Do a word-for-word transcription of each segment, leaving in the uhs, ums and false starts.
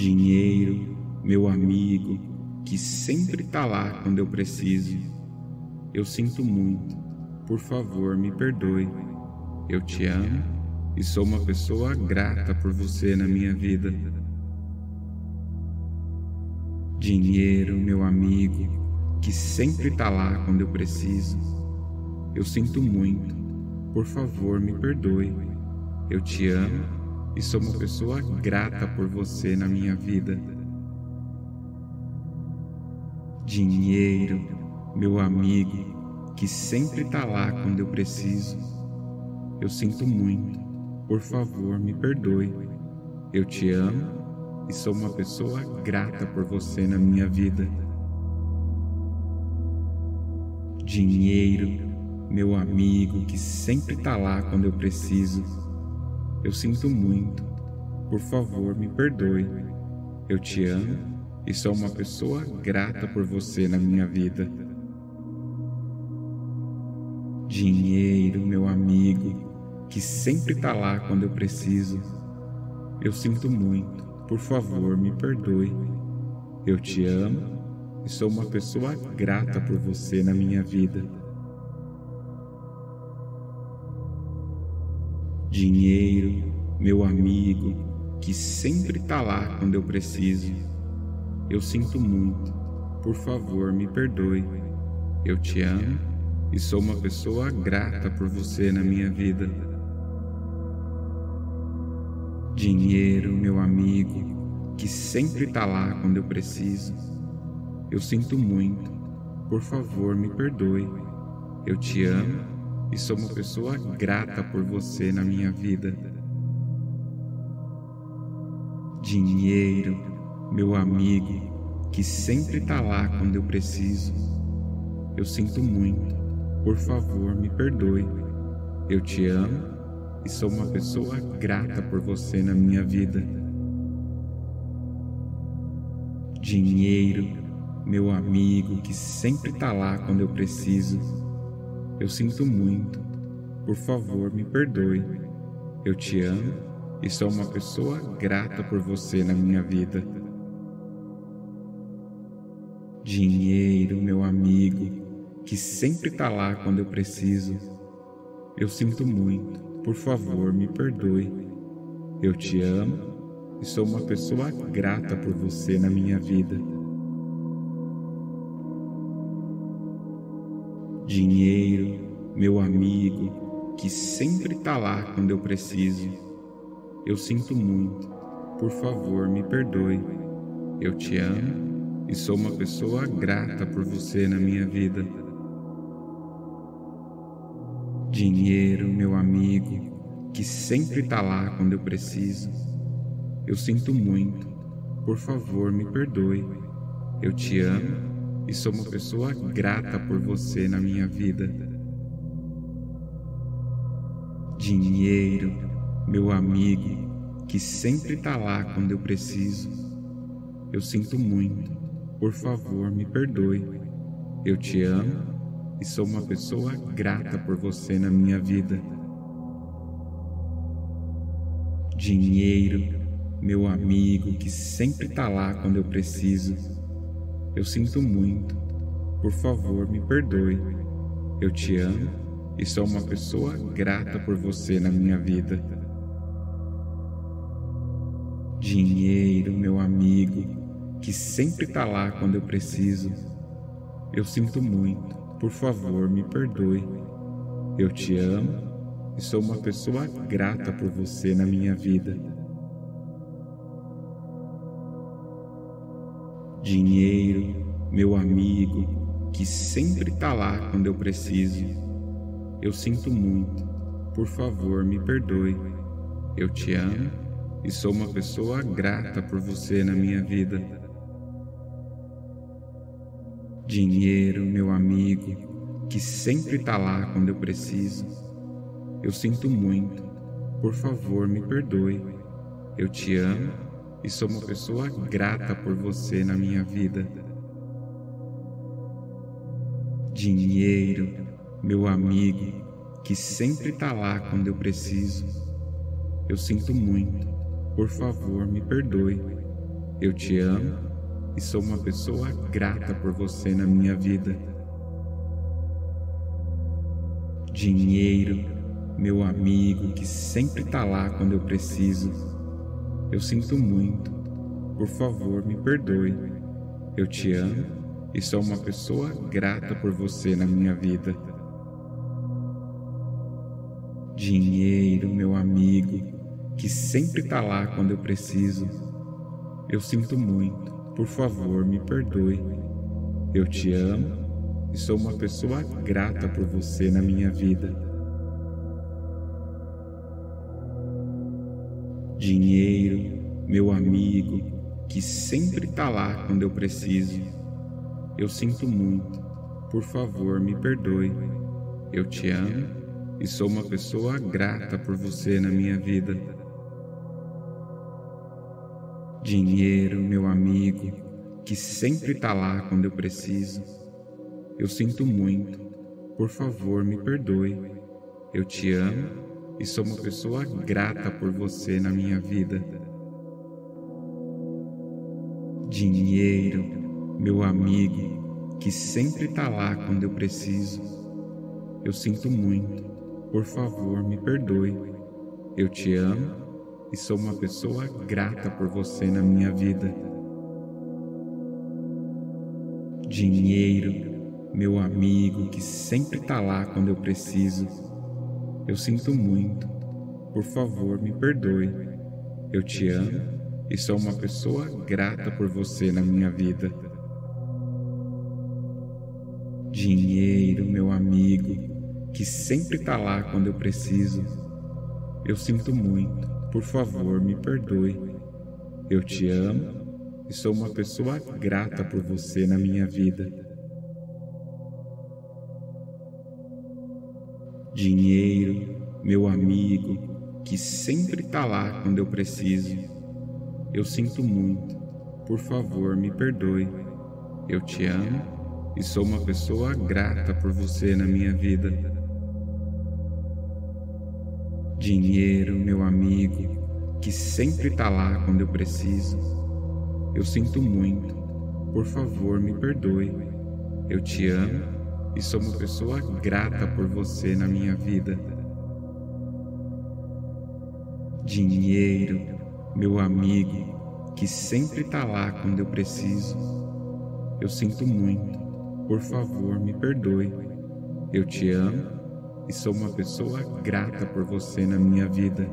Dinheiro, meu amigo, que sempre tá lá quando eu preciso. Eu sinto muito, por favor me perdoe. Eu te amo e sou uma pessoa grata por você na minha vida. Dinheiro, meu amigo, que sempre tá lá quando eu preciso. Eu sinto muito, por favor me perdoe. Eu te amo e sou uma pessoa grata por você na minha vida. Dinheiro, meu amigo, que sempre tá lá quando eu preciso. Eu sinto muito, por favor me perdoe. Eu te amo e sou uma pessoa grata por você na minha vida. Dinheiro, meu amigo, que sempre tá lá quando eu preciso. Eu sinto muito, por favor me perdoe. Eu te amo e sou uma pessoa grata por você na minha vida. Dinheiro, meu amigo, que sempre tá lá quando eu preciso. Eu sinto muito, por favor me perdoe. Eu te amo e sou uma pessoa grata por você na minha vida. Dinheiro, meu amigo, que sempre tá lá quando eu preciso. Eu sinto muito, por favor me perdoe. Eu te amo e sou uma pessoa grata por você na minha vida. Dinheiro, meu amigo, que sempre tá lá quando eu preciso. Eu sinto muito, por favor me perdoe. Eu te amo e sou uma pessoa grata por você na minha vida. Dinheiro, meu amigo, que sempre tá lá quando eu preciso. Eu sinto muito, por favor me perdoe. Eu te amo e sou uma pessoa grata por você na minha vida. Dinheiro, meu amigo, que sempre tá lá quando eu preciso. Eu sinto muito, por favor me perdoe. Eu te amo e sou uma pessoa grata por você na minha vida. Dinheiro, meu amigo, que sempre tá lá quando eu preciso. Eu sinto muito, por favor me perdoe. Eu te amo e sou uma pessoa grata por você na minha vida. Dinheiro, meu amigo, que sempre tá lá quando eu preciso. Eu sinto muito, por favor me perdoe. Eu te amo e sou uma pessoa grata por você na minha vida. Dinheiro, meu amigo, que sempre tá lá quando eu preciso. Eu sinto muito, por favor me perdoe. Eu te amo e sou uma pessoa grata por você na minha vida. Dinheiro, meu amigo, que sempre tá lá quando eu preciso. Eu sinto muito, por favor me perdoe. Eu te amo e sou uma pessoa grata por você na minha vida. Dinheiro, meu amigo, que sempre tá lá quando eu preciso. Eu sinto muito, por favor me perdoe. Eu te amo e sou uma pessoa grata por você na minha vida. Dinheiro, meu amigo, que sempre tá lá quando eu preciso. Eu sinto muito, por favor me perdoe. Eu te amo e sou uma pessoa grata por você na minha vida. Dinheiro, meu amigo, que sempre tá lá quando eu preciso. Eu sinto muito, por favor me perdoe. Eu te amo e sou uma pessoa grata por você na minha vida. Dinheiro, meu amigo, que sempre tá lá quando eu preciso. Eu sinto muito, por favor me perdoe. Eu te amo e sou uma pessoa grata por você na minha vida. Dinheiro, meu amigo, que sempre tá lá quando eu preciso. Eu sinto muito, por favor me perdoe. Eu te amo e sou uma pessoa grata por você na minha vida. Dinheiro, meu amigo que sempre tá lá quando eu preciso. Eu sinto muito, por favor me perdoe. Eu te amo e sou uma pessoa grata por você na minha vida. Dinheiro, meu amigo que sempre tá lá quando eu preciso. Eu sinto muito, por favor me perdoe. Eu te amo e sou uma pessoa grata por você na minha vida. Dinheiro, meu amigo que sempre tá lá quando eu preciso. Eu sinto muito, por favor me perdoe. Eu te amo e sou uma pessoa grata por você na minha vida. Dinheiro, meu amigo que sempre tá lá quando eu preciso. Eu sinto muito, por favor me perdoe. Eu te amo e sou uma pessoa grata por você na minha vida. Dinheiro, meu amigo que sempre tá lá quando eu preciso. Eu sinto muito, por favor me perdoe. Eu te amo e sou uma pessoa grata por você na minha vida. Dinheiro, meu amigo que sempre tá lá quando eu preciso. Eu sinto muito, por favor me perdoe. Eu te amo e sou uma pessoa grata por você na minha vida. Dinheiro, meu amigo que sempre tá lá quando eu preciso. Eu sinto muito, por favor me perdoe. Eu te amo e sou uma pessoa grata por você na minha vida. Dinheiro, meu amigo que sempre tá lá quando eu preciso. Eu sinto muito, por favor me perdoe. Eu te amo e sou uma pessoa grata por você na minha vida. Dinheiro, meu amigo que sempre tá lá quando eu preciso. Eu sinto muito, por favor me perdoe. Eu te amo e sou uma pessoa grata por você na minha vida. Dinheiro, meu amigo que sempre tá lá quando eu preciso. Eu sinto muito, por favor me perdoe. Eu te amo e sou uma pessoa grata por você na minha vida.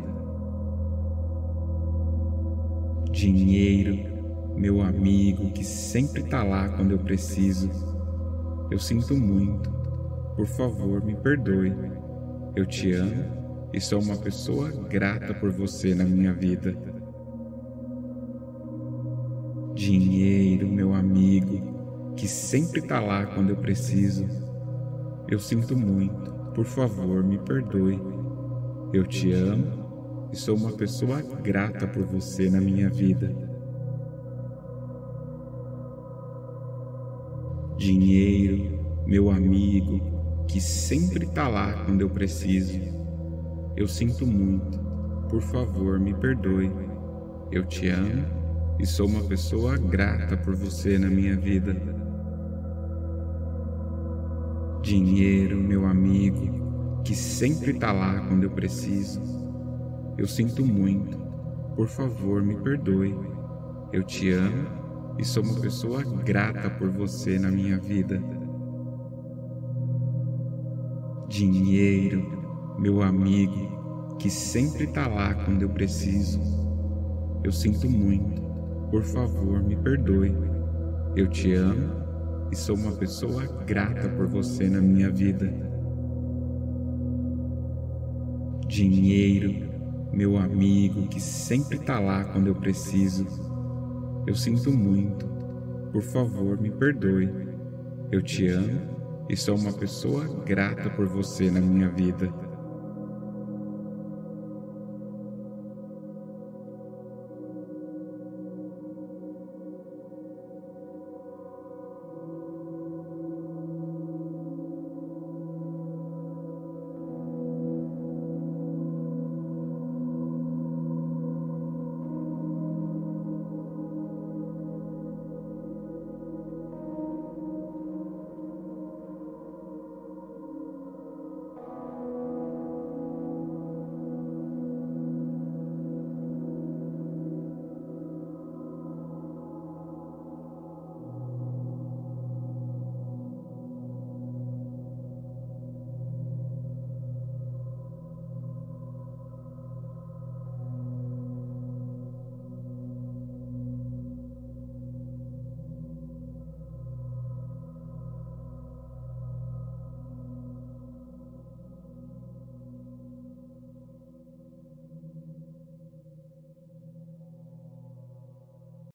Dinheiro, meu amigo que sempre tá lá quando eu preciso. Eu sinto muito, por favor me perdoe. Eu te amo e sou uma pessoa grata por você na minha vida. Dinheiro, meu amigo que sempre tá lá quando eu preciso. Eu sinto muito, por favor me perdoe. Eu te amo e sou uma pessoa grata por você na minha vida. Dinheiro, meu amigo que sempre tá lá quando eu preciso. Eu sinto muito, por favor me perdoe. Eu te amo e sou uma pessoa grata por você na minha vida. Dinheiro, meu amigo que sempre tá lá quando eu preciso. Eu sinto muito, por favor me perdoe. Eu te amo e sou uma pessoa grata por você na minha vida. Dinheiro, meu amigo que sempre tá lá quando eu preciso. Eu sinto muito, por favor me perdoe. Eu te amo e sou uma pessoa grata por você na minha vida. Dinheiro, meu amigo que sempre tá lá quando eu preciso. Eu sinto muito, por favor me perdoe. Eu te amo e sou uma pessoa grata por você na minha vida.